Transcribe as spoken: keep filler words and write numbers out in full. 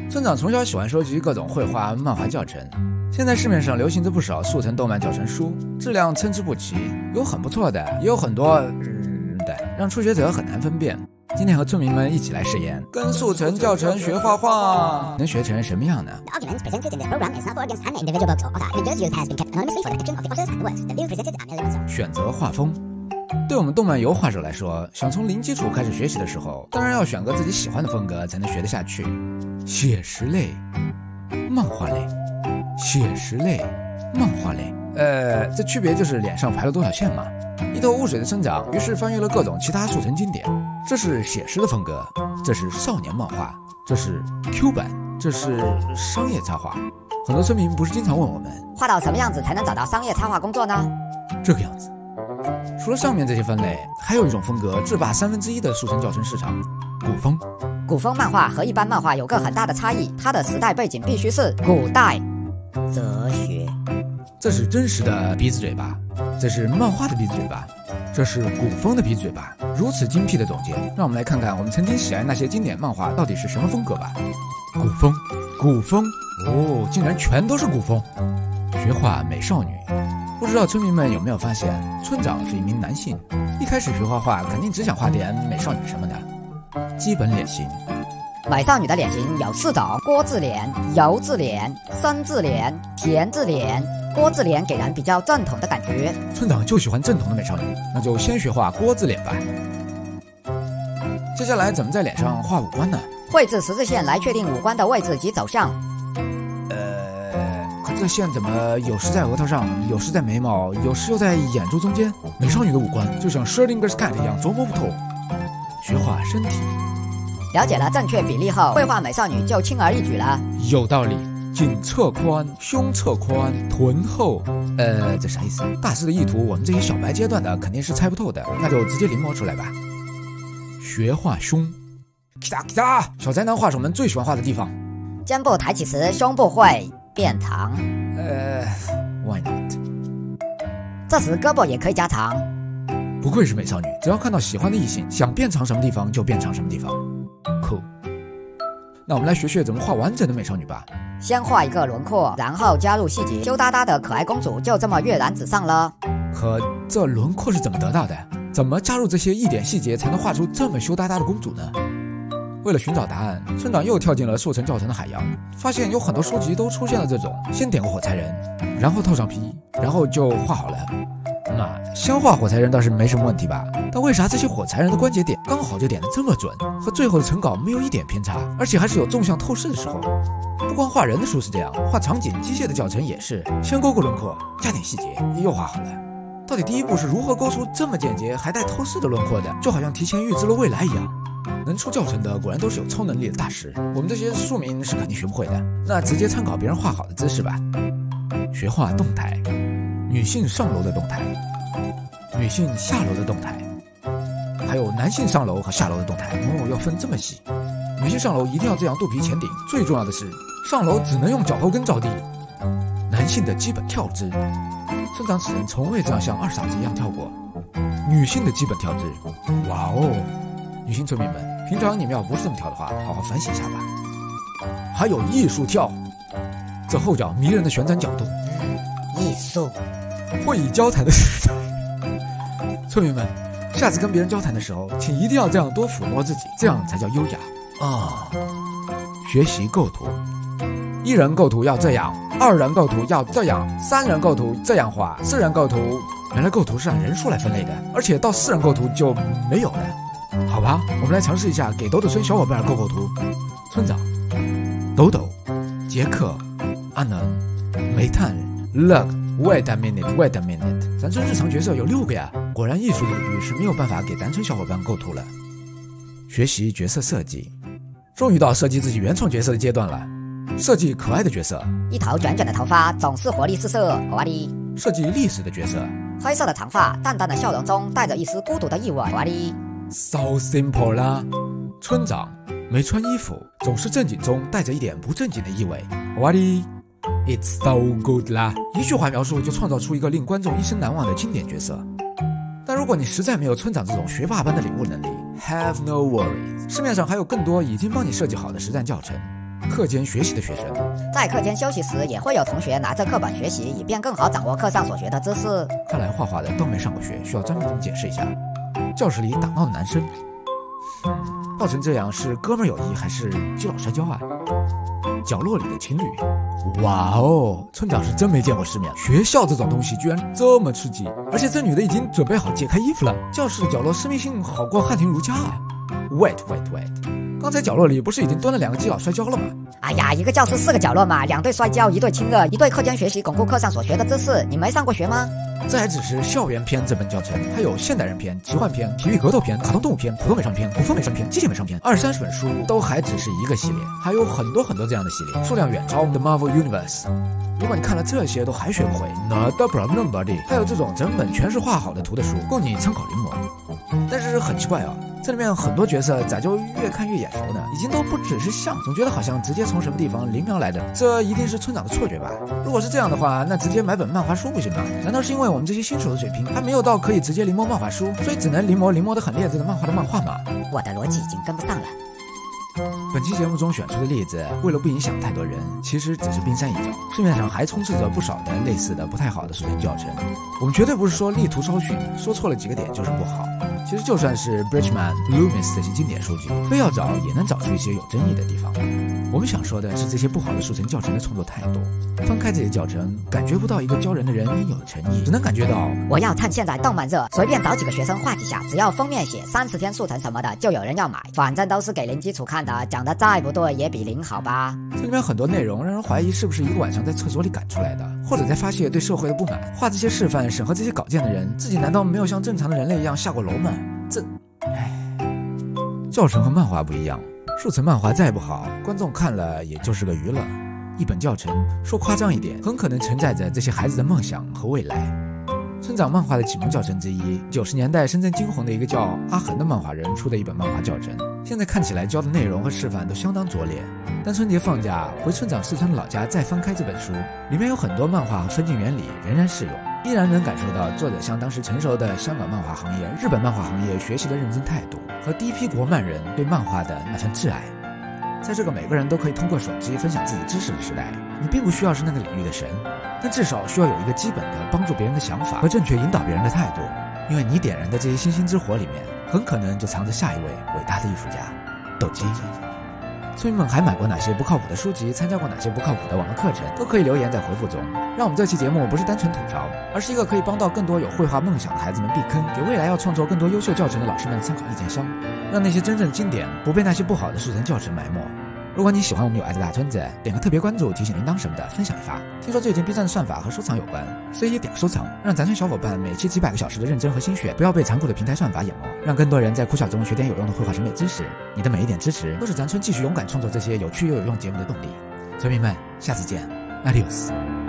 村长从小喜欢收集各种绘画、漫画教程，现在市面上流行着不少速成动漫教程书，质量参差不齐，有很不错的，也有很多嗯的，让初学者很难分辨。今天和村民们一起来试验，跟速成教程学画画，能学成什么样呢？ The argument presented in this program is not for against any individual books or author. Images used has been kept anonymously for the protection of the authors and the works. The views presented are merely themselves. 选择画风。对我们动漫油画者来说，想从零基础开始学习的时候，当然要选个自己喜欢的风格才能学得下去。写实类、漫画类、写实类、漫画类，呃，这区别就是脸上排了多少线嘛。一头雾水的村长于是翻阅了各种其他速成经典，这是写实的风格，这是少年漫画，这是 Q 版，这是商业插画。很多村民不是经常问我们， 画到什么样子才能找到商业插画工作呢？ 这个样子。除了上面这些分类，还有一种风格制霸三分之一的速成教程市场，古风。 古风漫画和一般漫画有个很大的差异，它的时代背景必须是古代。哲学， 这是真实的鼻子嘴巴，这是漫画的鼻子嘴巴，这是古风的鼻子嘴巴。如此精辟的总结，让我们来看看我们曾经喜爱那些经典漫画到底是什么风格吧。古风，古风，哦，竟然全都是古风。学画美少女。不知道村民们有没有发现，村长是一名男性，一开始学画画肯定只想画点美少女什么的。基本脸型， 美少女的脸型有四种：郭字脸、油字脸、生字脸、田字脸。郭字脸给人比较正统的感觉。 村长就喜欢正统的美少女，那就先学画郭字脸吧。接下来怎么在脸上画五官呢？ 绘制十字线来确定五官的位置及走向。 这线怎么有时在额头上，有时在眉毛，有时又在眼珠中间？美少女的五官就像 Schrödinger's cat 一样琢磨不透。学画身体， 了解了正确比例后，绘画美少女就轻而易举了。 有道理，颈侧宽，胸侧宽，臀厚。呃，这啥意思？大师的意图，我们这些小白阶段的肯定是猜不透的，那就直接临摹出来吧。学画胸，咔咔，小宅男画手们最喜欢画的地方。 肩部抬起时，胸部会变长， 呃 ，Why not？ 这时胳膊也可以加长。 不愧是美少女，只要看到喜欢的异性，想变长什么地方就变长什么地方。Cool。那我们来学学怎么画完整的美少女吧。 先画一个轮廓，然后加入细节，羞答答的可爱公主就这么跃然纸上了。 可这轮廓是怎么得到的？怎么加入这些一点细节才能画出这么羞答答的公主呢？为了寻找答案，村长又跳进了速成教程的海洋，发现有很多书籍都出现了这种先点个火柴人，然后套上皮，然后就画好了。那先画火柴人倒是没什么问题吧，但为啥这些火柴人的关节点刚好就点得这么准，和最后的成稿没有一点偏差，而且还是有纵向透视的时候？不光画人的书是这样，画场景机械的教程也是，先勾勾轮廓，加点细节，又画好了。到底第一步是如何勾出这么简洁还带透视的轮廓的？就好像提前预知了未来一样。能出教程的果然都是有超能力的大师，我们这些庶民是肯定学不会的。那直接参考别人画好的姿势吧。学画动态，女性上楼的动态，女性下楼的动态，还有男性上楼和下楼的动态。哦，要分这么细。女性上楼一定要这样肚皮前顶，最重要的是上楼只能用脚后跟着地。男性的基本跳姿，村长此人从未这样像二傻子一样跳过。女性的基本跳姿，哇哦！女性村民们，平常你们要不是这么跳的话，好好反省一下吧。还有艺术跳，这后脚迷人的旋转角度， 艺术。 会以交谈的时代，村民们，下次跟别人交谈的时候，请一定要这样多抚摸自己，这样才叫优雅啊、哦！学习构图，一人构图要这样，二人构图要这样，三人构图这样画，四人构图，原来构图是按人数来分类的，而且到四人构图就没有了。好吧，我们来尝试一下给斗斗村小伙伴构构图。村长，斗斗，杰克，阿能，煤炭 ，Look， wait a minute，wait a minute， 咱村日常角色有六个呀，果然艺术领域是没有办法给咱村小伙伴构图了。学习角色设计，终于到设计自己原创角色的阶段了。设计可爱的角色， 一头卷卷的头发，总是活力四射，哇哩。 设计历史的角色， 灰色的长发，淡淡的笑容中带着一丝孤独的意味，哇哩。 So simple 啦！村长没穿衣服，总是正经中带着一点不正经的意味。哇哩 ，It's so good 啦！一句话描述就创造出一个令观众一生难忘的经典角色。但如果你实在没有村长这种学霸般的领悟能力 ，Have no worries， 市面上还有更多已经帮你设计好的实战教程， 课间学习的学生。 在课间休息时，也会有同学拿着课本学习，以便更好掌握课上所学的知识。 看来画画的都没上过学，需要专门解释一下。教室里打闹的男生，闹成这样是哥们友谊还是基佬摔跤啊？角落里的情侣，哇哦，村长是真没见过世面，学校这种东西居然这么刺激，而且这女的已经准备好解开衣服了。教室角落私密性好过汉庭如家啊 ！Wait wait wait， 刚才角落里不是已经蹲了两个基佬摔跤了吗？ 哎呀，一个教室四个角落嘛，两队摔跤，一队亲热，一队课间学习，巩固课上所学的知识。你没上过学吗？ 这还只是校园篇这本教程，还有现代人篇、奇幻篇、体育格斗篇、卡通动物篇、普通美商篇、古风美商篇、机械美商篇，二三十本书都还只是一个系列，还有很多很多这样的系列，数量远超 The Marvel Universe。如果你看了这些都还学不会 ，Not a problem buddy。还有这种整本全是画好的图的书，供你参考临摹。但是很奇怪啊，这里面很多角色咋就越看越眼熟呢？已经都不只是像，总觉得好像直接从什么地方临描来的。这一定是村长的错觉吧？如果是这样的话，那直接买本漫画书不行吗？难道是因为我们这些新手的水平还没有到可以直接临摹漫画书，所以只能临摹临摹的很劣质的漫画的漫画吗？ 我的逻辑已经跟不上了。 本期节目中选出的例子，为了不影响太多人，其实只是冰山一角，市面上还充斥着不少的类似的不太好的速成教程。我们绝对不是说力图超逊，说错了几个点就是不好。其实就算是 Bridgman、Loomis 这些经典书籍，非要找也能找出一些有争议的地方。我们想说的是这些不好的速成教程的创作态度。翻开这些教程，感觉不到一个教人的人应有的诚意，只能感觉到我要趁现在动漫热，随便找几个学生画几下，只要封面写三十天速成什么的，就有人要买。反正都是给零基础看的，讲的再不对也比零好吧。 这里面很多内容让人怀疑是不是一个晚上在厕所里赶出来的，或者在发泄对社会的不满。画这些示范、审核这些稿件的人，自己难道没有像正常的人类一样下过楼吗？这，唉，教程和漫画不一样，速成漫画再不好，观众看了也就是个娱乐。一本教程，说夸张一点，很可能承载着这些孩子的梦想和未来。村长漫画的启蒙教程之一，九十年代深圳惊红的一个叫阿恒的漫画人出的一本漫画教程，现在看起来教的内容和示范都相当拙劣。但春节放假回村长四川的老家再翻开这本书，里面有很多漫画和分镜原理仍然适用，依然能感受到作者向当时成熟的香港漫画行业、日本漫画行业学习的认真态度，和第一批国漫人对漫画的那份挚爱。在这个每个人都可以通过手机分享自己知识的时代，你并不需要是那个领域的神，但至少需要有一个基本的帮助别人的想法和正确引导别人的态度，因为你点燃的这些星星之火里面，很可能就藏着下一位伟大的艺术家斗鸡。村民们还买过哪些不靠谱的书籍，参加过哪些不靠谱的网络课程，都可以留言在回复中，让我们这期节目不是单纯吐槽，而是一个可以帮到更多有绘画梦想的孩子们避坑，给未来要创作更多优秀教程的老师们参考意见箱，让那些真正的经典不被那些不好的速成教程埋没。如果你喜欢我们有爱的大村子，点个特别关注、提醒铃铛什么的，分享一发。听说最近 B 站的算法和收藏有关，所以也点个收藏，让咱村小伙伴每期几百个小时的认真和心血，不要被残酷的平台算法淹没，让更多人在苦小中学点有用的绘画审美知识。你的每一点支持，都是咱村继续勇敢创作这些有趣又有用节目的动力。村民们，下次见 ，Adios。